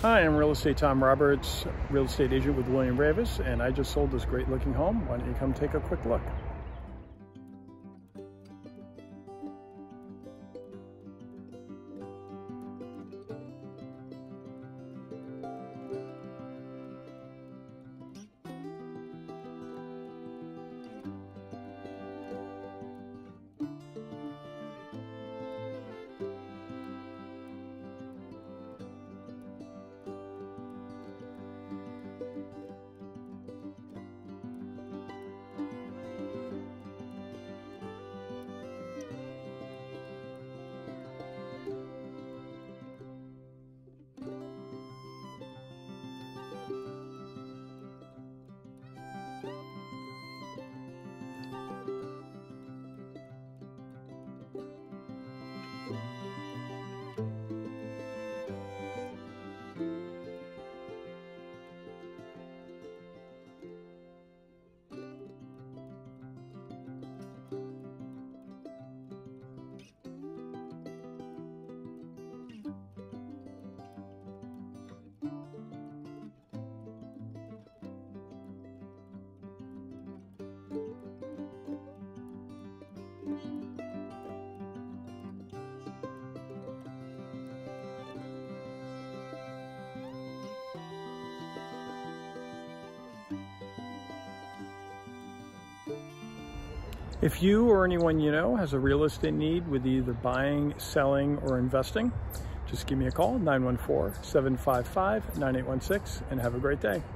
Hi, I'm Real Estate Tom Roberts, real estate agent with William Raveis, and I just sold this great looking home. Why don't you come take a quick look? If you or anyone you know has a real estate need with either buying, selling, or investing, just give me a call, 914-755-9816, and have a great day.